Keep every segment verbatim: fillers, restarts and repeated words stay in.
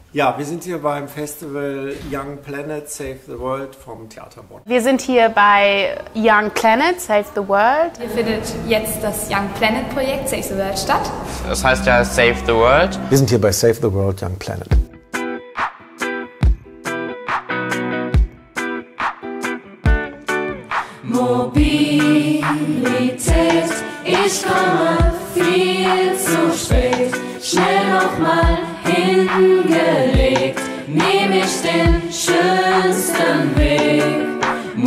Ja, wir sind hier beim Festival Young Planet Save the World vom Theater Bonn. Wir sind hier bei Young Planet Save the World. Hier findet jetzt das Young Planet Projekt Save the World statt. Das heißt ja Save the World. Wir sind hier bei Save the World Young Planet. Mobilität, ich komme viel zu spät, schnell nochmal hingelegt, nehm ich den schönsten Weg.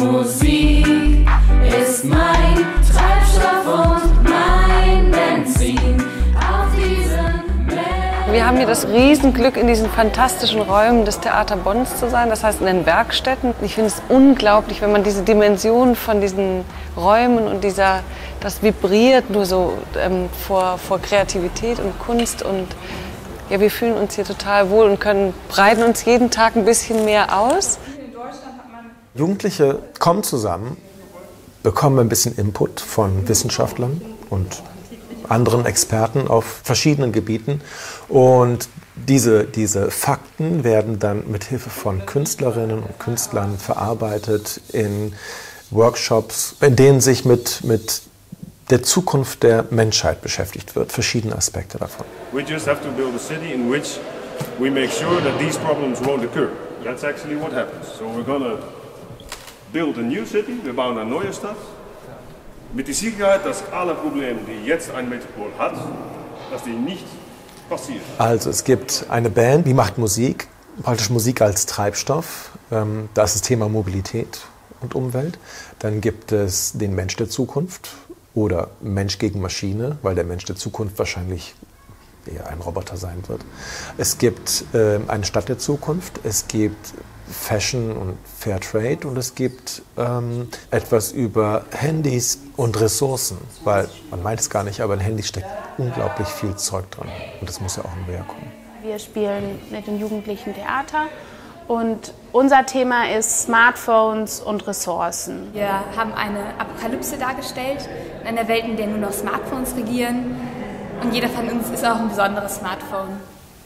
Musik ist mein Treibstoff und mein Benzin auf diesen Berg. Wir haben hier das Riesenglück, in diesen fantastischen Räumen des Theater Bonns zu sein, das heißt in den Werkstätten. Ich finde es unglaublich, wenn man diese Dimension von diesen Räumen und dieser, das vibriert nur so ähm, vor, vor Kreativität und Kunst und ja, wir fühlen uns hier total wohl und können, breiten uns jeden Tag ein bisschen mehr aus. Jugendliche kommen zusammen, bekommen ein bisschen Input von Wissenschaftlern und anderen Experten auf verschiedenen Gebieten und diese, diese Fakten werden dann mit Hilfe von Künstlerinnen und Künstlern verarbeitet in Workshops, in denen sich mit, mit der Zukunft der Menschheit beschäftigt wird, verschiedene Aspekte davon. We just have to build a city in which we make sure that these problems won't occur. That's actually what happens. So we're gonna build a new city, wir bauen eine neue Stadt, mit der Sicherheit, dass alle Probleme, die jetzt ein Metropol hat, dass die nicht passieren. Also es gibt eine Band, die macht Musik, praktisch Musik als Treibstoff. Da ist das Thema Mobilität und Umwelt. Dann gibt es den Mensch der Zukunft oder Mensch gegen Maschine, weil der Mensch der Zukunft wahrscheinlich eher ein Roboter sein wird. Es gibt äh, eine Stadt der Zukunft, es gibt Fashion und Fair Trade und es gibt ähm, etwas über Handys und Ressourcen, weil man meint es gar nicht, aber in Handys steckt unglaublich viel Zeug dran und das muss ja auch näher kommen. Wir spielen mit den Jugendlichen Theater. Und unser Thema ist Smartphones und Ressourcen. Wir haben eine Apokalypse dargestellt, in einer Welt, in der nur noch Smartphones regieren. Und jeder von uns ist auch ein besonderes Smartphone.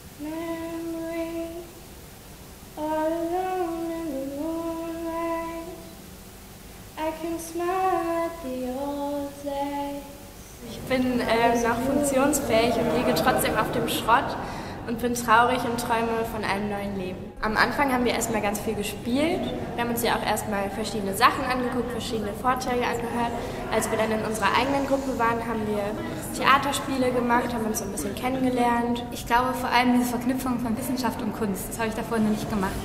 Ich bin äh, noch funktionsfähig und liege trotzdem auf dem Schrott. Und bin traurig und träume von einem neuen Leben. Am Anfang haben wir erstmal ganz viel gespielt. Wir haben uns ja auch erstmal verschiedene Sachen angeguckt, verschiedene Vorträge angehört. Als wir dann in unserer eigenen Gruppe waren, haben wir Theaterspiele gemacht, haben uns so ein bisschen kennengelernt. Ich glaube vor allem diese Verknüpfung von Wissenschaft und Kunst, das habe ich davor noch nicht gemacht.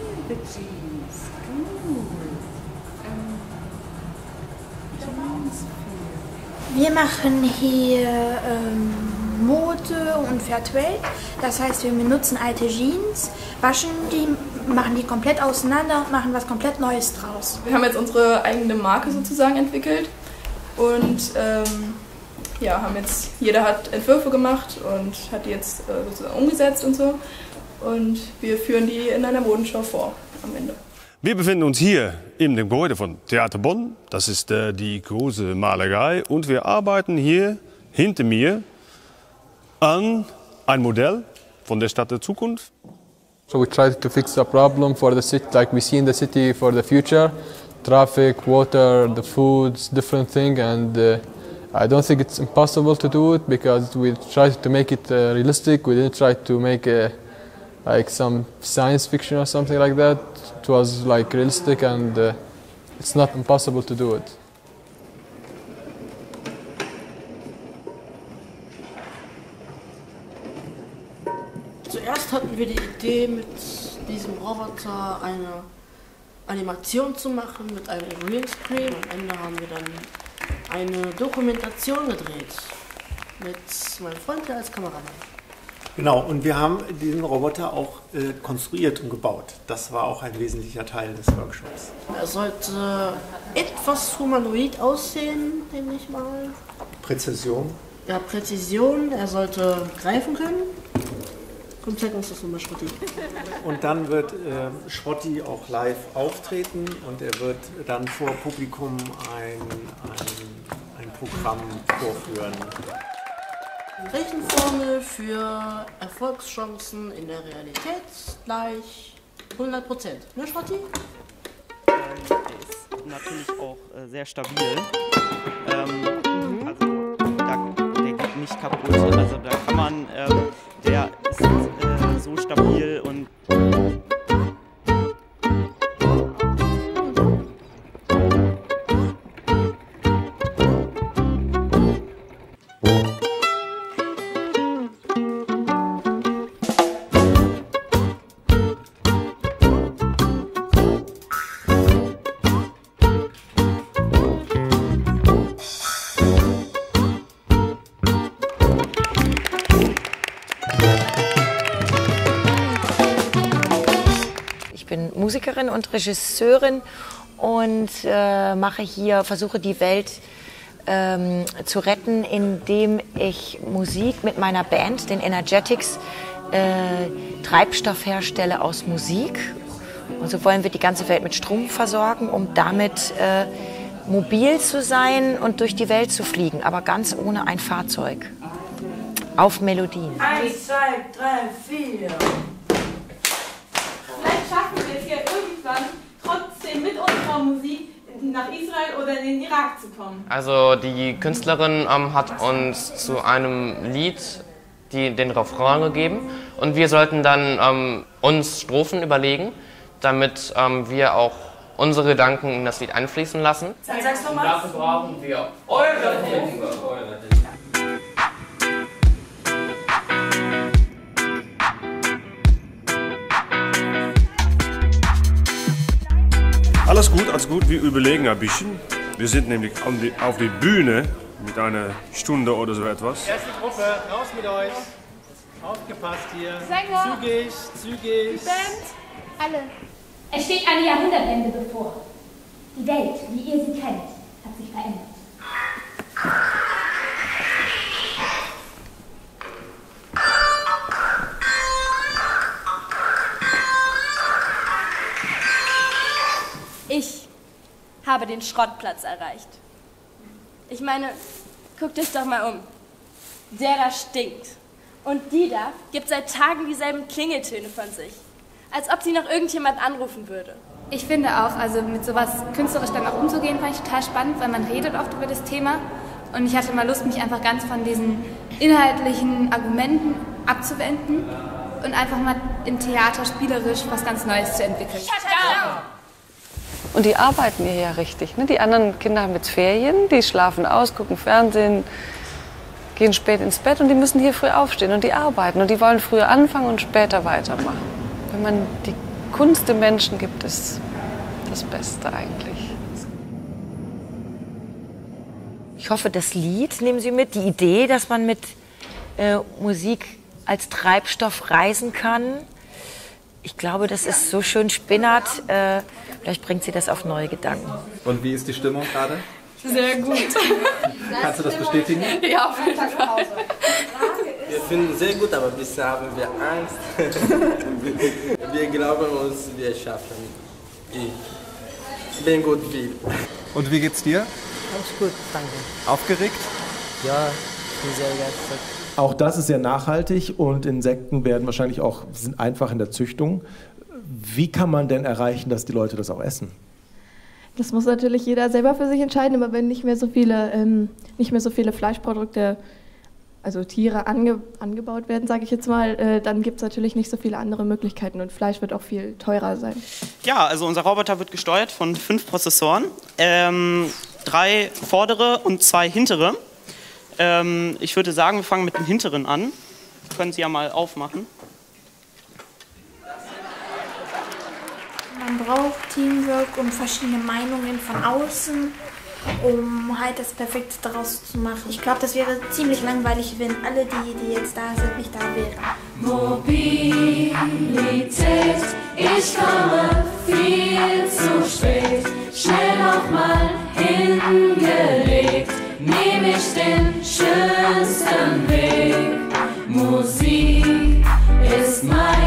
Wir machen hier ähm, Mode und Fairtrade. Das heißt, wir benutzen alte Jeans, waschen die, machen die komplett auseinander und machen was komplett Neues draus. Wir haben jetzt unsere eigene Marke sozusagen entwickelt und ähm, ja, haben jetzt, jeder hat Entwürfe gemacht und hat die jetzt äh, sozusagen umgesetzt und so. Und wir führen die in einer Modenschau vor am Ende. Wir befinden uns hier in dem Gebäude von Theater Bonn. Das ist äh, die große Malerei und wir arbeiten hier hinter mir an ein Modell von der Stadt der Zukunft. So we try to fix the problem for the city, like we see in the city for the future, traffic, water, the foods, different thing, and uh, I don't think it's impossible to do it because we tried to make it uh, realistic. We didn't try to make a, like some science fiction or something like that. It was like realistic, and uh, it's not impossible to do it. Zuerst hatten wir die Idee, mit diesem Roboter eine Animation zu machen mit einem Greenscreen. Am Ende haben wir dann eine Dokumentation gedreht mit meinem Freund als Kameramann. Genau, und wir haben diesen Roboter auch äh, konstruiert und gebaut. Das war auch ein wesentlicher Teil des Workshops. Er sollte etwas humanoid aussehen, denke ich mal. Präzision? Ja, Präzision. Er sollte greifen können. Komm, zeig uns das nochmal, Schrotti. Und dann wird äh, Schrotti auch live auftreten und er wird dann vor Publikum ein, ein, ein Programm vorführen. Rechenformel für Erfolgschancen in der Realität gleich hundert Prozent. Ne, Schrotti? Der ist natürlich auch äh, sehr stabil. Ähm, also da, der geht nicht kaputt. Also da kann man, ähm, der ist äh, so stabil und Musikerin und Regisseurin und äh, mache hier, versuche die Welt ähm, zu retten, indem ich Musik mit meiner Band, den Energetics, äh, Treibstoff herstelle aus Musik. Und so wollen wir die ganze Welt mit Strom versorgen, um damit äh, mobil zu sein und durch die Welt zu fliegen, aber ganz ohne ein Fahrzeug. Auf Melodien. Eins, zwei, drei, vier. Vielleicht schaffen wir es ja irgendwann trotzdem mit unserer Musik nach Israel oder in den Irak zu kommen. Also die Künstlerin ähm, hat uns zu einem Lied die, den Refrain gegeben und wir sollten dann ähm, uns Strophen überlegen, damit ähm, wir auch unsere Gedanken in das Lied einfließen lassen. Sag's doch mal. Dafür brauchen wir eure Hilfe. Alles gut, alles gut. Wir überlegen ein bisschen. Wir sind nämlich auf die Bühne mit einer Stunde oder so etwas. Erste Gruppe, raus mit euch. Aufgepasst hier. Sänger. Zügig, zügig. Die Band. Alle. Es steht eine Jahrhundertwende bevor. Die Welt, wie ihr sie kennt, hat sich verändert. Ich habe den Schrottplatz erreicht. Ich meine, guckt euch doch mal um. Der da stinkt. Und die da gibt seit Tagen dieselben Klingeltöne von sich. Als ob sie noch irgendjemand anrufen würde. Ich finde auch, also mit sowas künstlerisch dann auch umzugehen, fand ich total spannend, weil man redet oft über das Thema. Und ich hatte mal Lust, mich einfach ganz von diesen inhaltlichen Argumenten abzuwenden und einfach mal im Theater spielerisch was ganz Neues zu entwickeln. Und die arbeiten hier ja richtig. Ne? Die anderen Kinder haben jetzt Ferien, die schlafen aus, gucken Fernsehen, gehen spät ins Bett und die müssen hier früh aufstehen und die arbeiten. Und die wollen früher anfangen und später weitermachen. Wenn man die Kunst dem Menschen gibt, ist das Beste eigentlich. Ich hoffe, das Lied nehmen Sie mit, die Idee, dass man mit äh, Musik als Treibstoff reisen kann. Ich glaube, das ist so schön spinnert. Äh, vielleicht bringt sie das auf neue Gedanken. Und wie ist die Stimmung gerade? Sehr gut. Kannst du das bestätigen? Ja, auf jeden Fall. Wir finden sehr gut, aber bisher haben wir Angst. Wir glauben uns, wir schaffen. Ich bin gut viel. Und wie geht's dir? Ganz gut, danke. Aufgeregt? Ja, ich bin sehr begeistert. Auch das ist sehr nachhaltig und Insekten werden wahrscheinlich auch, sind einfach in der Züchtung. Wie kann man denn erreichen, dass die Leute das auch essen? Das muss natürlich jeder selber für sich entscheiden, aber wenn nicht mehr so viele, ähm, nicht mehr so viele Fleischprodukte, also Tiere ange, angebaut werden, sage ich jetzt mal, äh, dann gibt es natürlich nicht so viele andere Möglichkeiten und Fleisch wird auch viel teurer sein. Ja, also unser Roboter wird gesteuert von fünf Prozessoren, ähm, drei vordere und zwei hintere. Ähm, ich würde sagen, wir fangen mit dem hinteren an. Das können Sie ja mal aufmachen. Man braucht Teamwork und verschiedene Meinungen von außen, um halt das Perfekte daraus zu machen. Ich glaube, das wäre ziemlich langweilig, wenn alle die, die jetzt da sind, nicht da wären. Mobilität, ich komme viel zu spät, schnell nochmal hingelegt, nehm ich den schönsten Weg. Musik ist mein